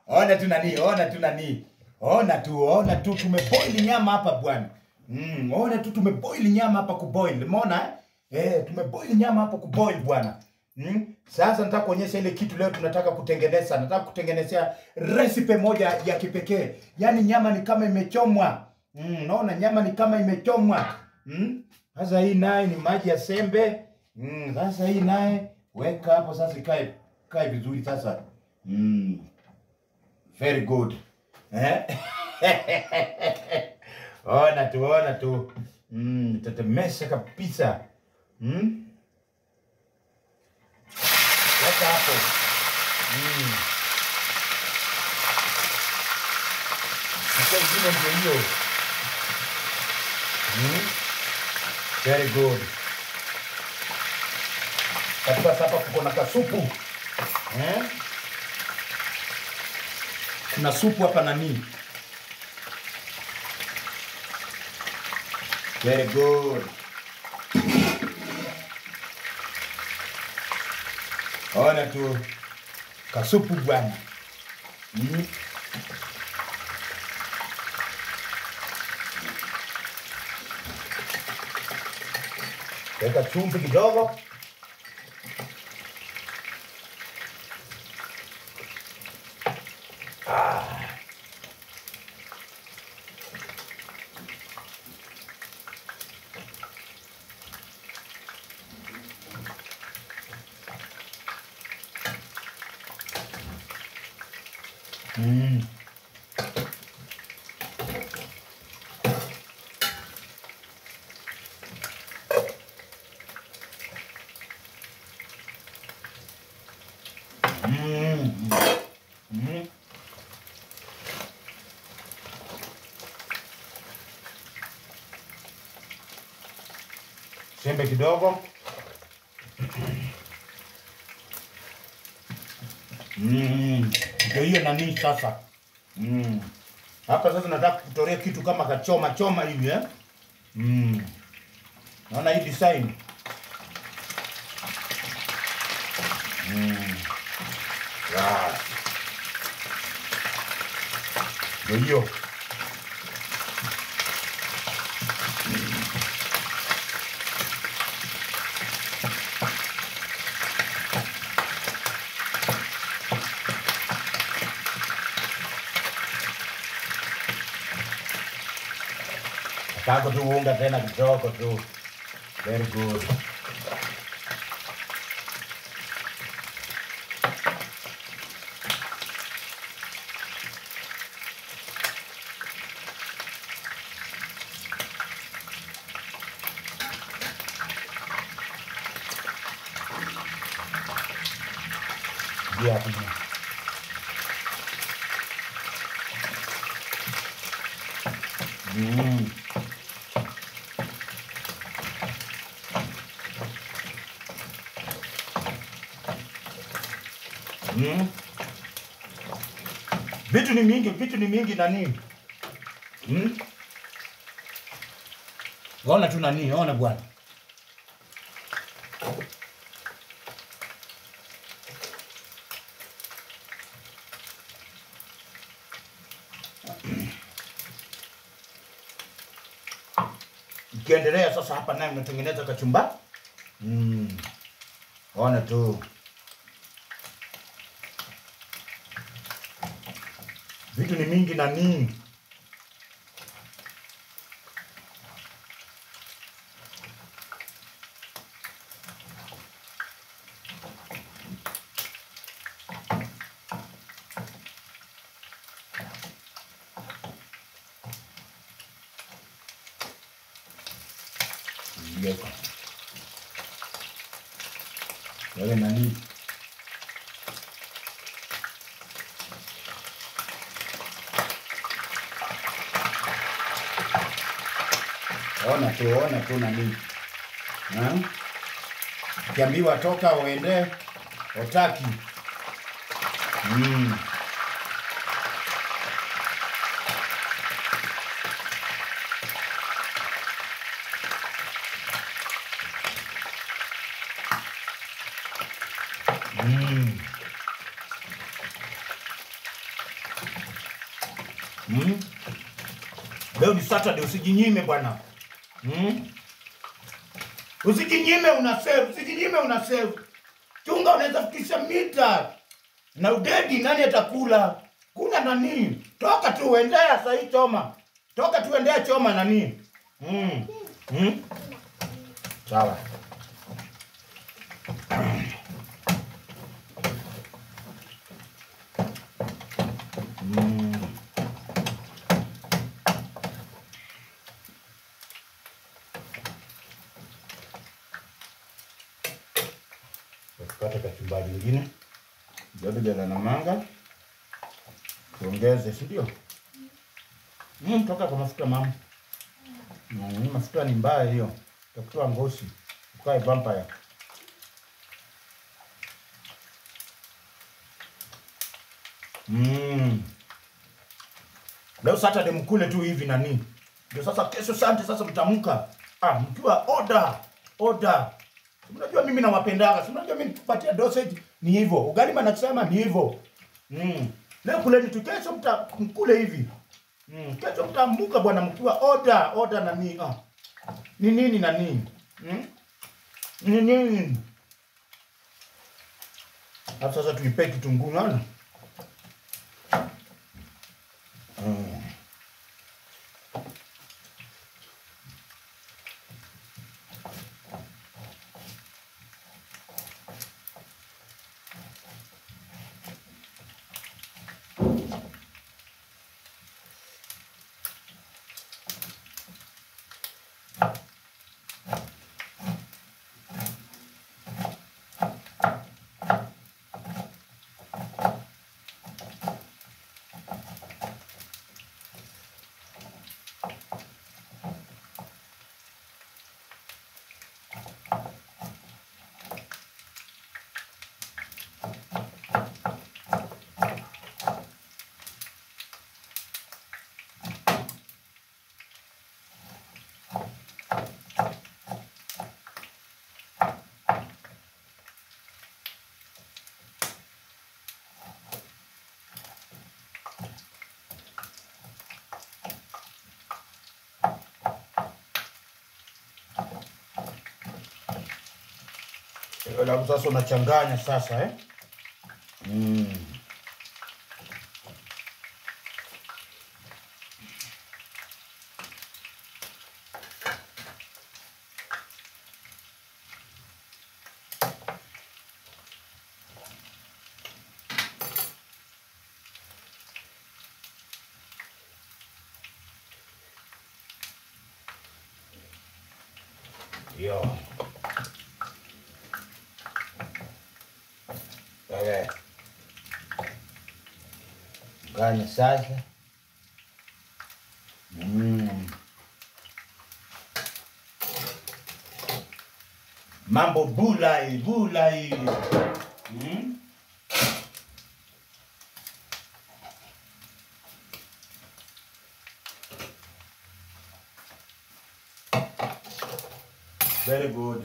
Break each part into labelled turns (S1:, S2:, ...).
S1: Ona tu nani, ona tu nani. Ona tu tumeboil nyama hapa bwana. Ona tu tumeboil nyama hapa kuboil. Umeona tumeboil nyama hapa kuboil bwana. Sasa nataka kuonyesha ile kitu leo tunataka kutengeneza. Nataka kutengenezea recipe moja ya kipekee. Yaani nyama ni kama imechomwa. Naona nyama ni kama imechomwa. Sasa hii naye ni maji ya sembe. Sasa hii naye weka hapo sasa ikae vizuri sasa. Very good. Ona tu. Tetemesha kabisa. Weka hapo. Sasa ingine ndio hiyo. Very good. Katika hapa kuko na kasupu. Kuna supu hapa nani? Very good. Ona tu kasupu bwana. Weka chumvi kidogo. Sembe kidogo. Ndio hiyo nani sasa. Hapa sasa nataka kutorea kitu kama kachoma hivi Naona hii design. Wow. Ndio hiyo. Tako tu unga tena kidogo tu. Very good. Yeah. Vitu ni mingi nani? Ona tu nani, ona bwana. Ukiendelea sasa hapa naye unatengeneza kachumbari. Ona tu. Vitu ni mingi nani? Wewe nani? Ona tu nani? Ukiambiwa toka uende, utaki. Leo ni Saturday, usijinyime bwana. Usijinyime una save. Chunga unaweza fikisha mita. Na udedi nani atakula? Kuna nani? Toka tu uendea saa hii choma. Toka tu uendea choma nani? Sawa. Tukate kachumbari nyingine. Jala na manga. Tuongeze, si ndio? Toka kwa mafuta mama. Mafuta ni mbaya hiyo. Takutoa ngozi. Ukae vampire. Leo Saturday mkule tu hivi nani. Ndio sasa kesho Sunday sasa mtamka. Mkiwa order. Unajua mimi nawapendanga. Unajua mimi tupatia dosage ni hivyo. Ugali manasema ni hivyo. Leo kuleni tu kesho mkule hivi. Kesho mtambuka bwana mkiwa order nani. Ni nini nani? Ni nini? Hapo sasa tuipe kitunguu ngana. Alafu sasa unachanganya sasa Yo. Ganya sasa. Mambo bulai. Very good.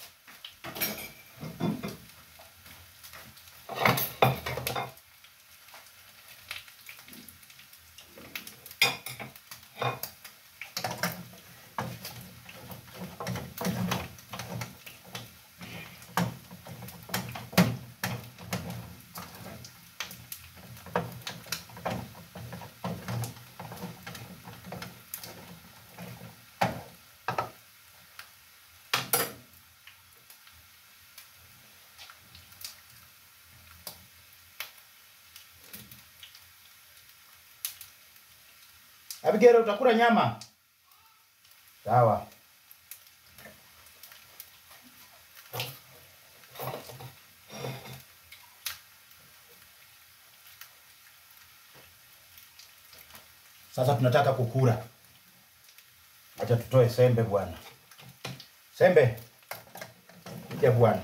S1: Abigail utakula nyama? Sawa. Sasa tunataka kukula. Acha tutoe sembe bwana. Sembe. Kuja bwana.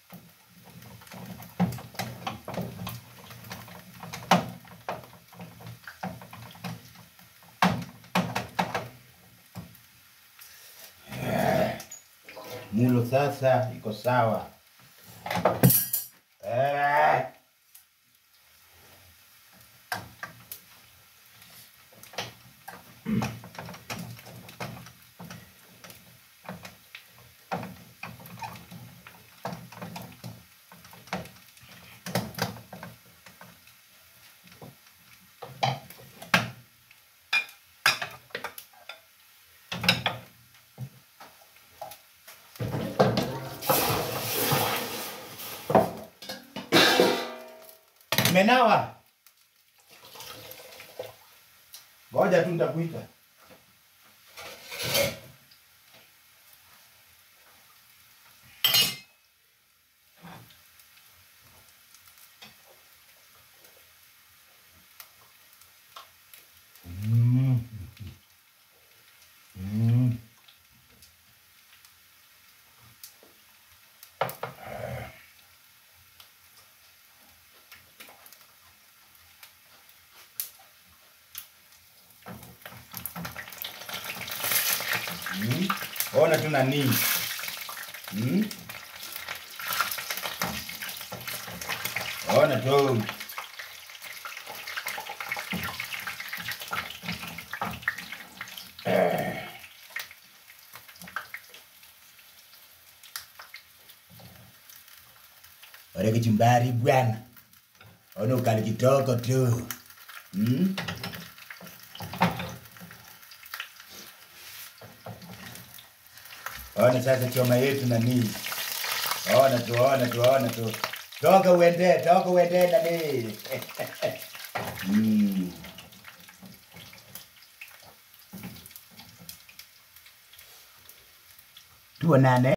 S1: Mulo sasa iko sawa. Menawa. Ngoja tu nitakuita. Ona tu nani. Ona tu. Ore kachumbari bwana. Ona ukali kitoko tu. Ona sasa choma yetu nani. Ona tu. Toka uende nani. Tuonane.